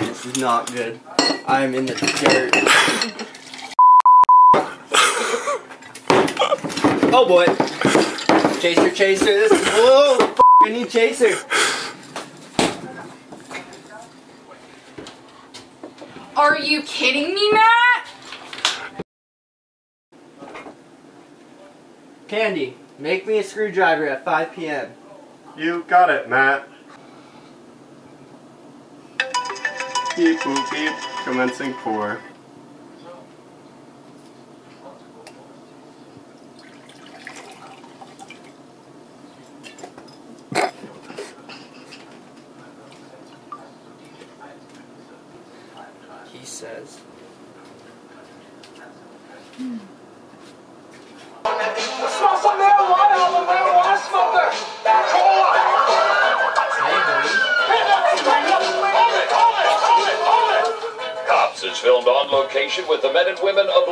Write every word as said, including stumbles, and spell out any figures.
This is not good. I'm in the dirt. Oh boy. Chaser, chaser. This is, whoa, f I need chaser. Are you kidding me, Matt? Kandy, make me a screwdriver at five P M You got it, Matt. Beep boop beep. Commencing pour. He says. Hmm. Smell some marijuana on the marijuana smoker! Cops is filmed on location with the men and women of